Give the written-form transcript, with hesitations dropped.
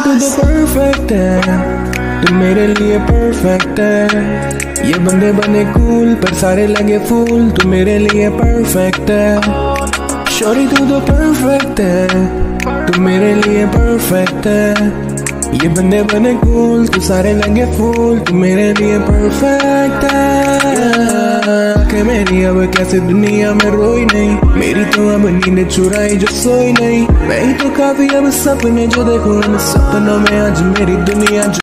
तू तो परफेक्ट है, तू मेरे लिए परफेक्ट है। ये बंदे बने कूल पर सारे लगे फूल, तू मेरे लिए परफेक्ट है। शोरी तू तो परफेक्ट है, तू मेरे लिए परफेक्ट है। ये बंदे बने कूल, तू सारे लगे फूल, तू मेरे लिए परफेक्ट है। कि मेरी अब कैसे दुनिया में रोई नहीं, मेरी तो अब नींद चुराई जो सोई नहीं। मैं ही तो काफी अब सपने जो देखूं, इन सपनों में आज मेरी दुनिया